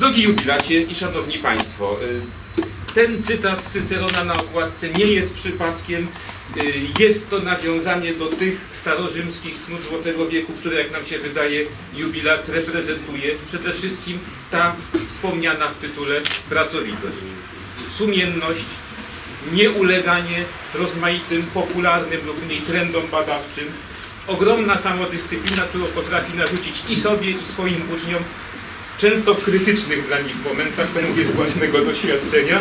Drogi jubilacie i szanowni państwo, ten cytat z Cycerona na okładce nie jest przypadkiem. Jest to nawiązanie do tych starorzymskich cnót Złotego Wieku, które, jak nam się wydaje, jubilat reprezentuje. Przede wszystkim ta wspomniana w tytule pracowitość, sumienność, nieuleganie rozmaitym popularnym lub mniej trendom badawczym, ogromna samodyscyplina, którą potrafi narzucić i sobie, i swoim uczniom, często w krytycznych dla nich momentach, to mówię z własnego doświadczenia.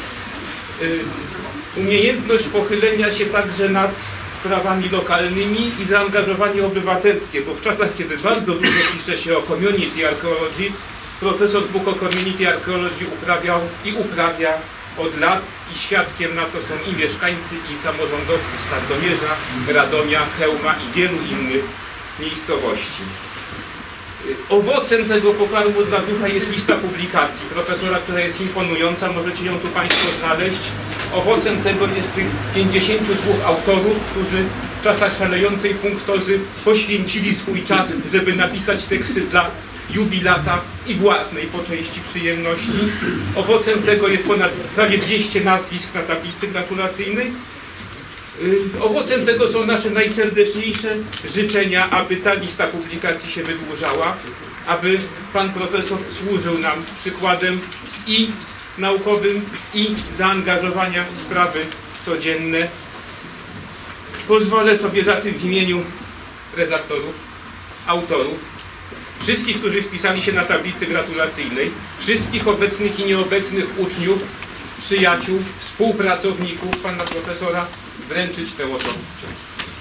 Umiejętność pochylenia się także nad sprawami lokalnymi i zaangażowanie obywatelskie, bo w czasach, kiedy bardzo dużo pisze się o community archaeology, profesor Buk o community archaeology uprawiał i uprawia od lat i świadkiem na to są i mieszkańcy, i samorządowcy z Sandomierza, Radomia, Chełma i wielu innych miejscowości. Owocem tego pokarmu dla ducha jest lista publikacji profesora, która jest imponująca, możecie ją tu państwo znaleźć. Owocem tego jest tych 52 autorów, którzy w czasach szalejącej punktozy poświęcili swój czas, żeby napisać teksty dla jubilata i własnej po części przyjemności. Owocem tego jest ponad prawie 200 nazwisk na tablicy gratulacyjnej. Owocem tego są nasze najserdeczniejsze życzenia, aby ta lista publikacji się wydłużała, aby pan profesor służył nam przykładem i naukowym, i zaangażowania w sprawy codzienne. Pozwolę sobie zatem w imieniu redaktorów, autorów, wszystkich, którzy wpisali się na tablicy gratulacyjnej, wszystkich obecnych i nieobecnych uczniów, przyjaciół, współpracowników pana profesora wręczyć tę oto książkę.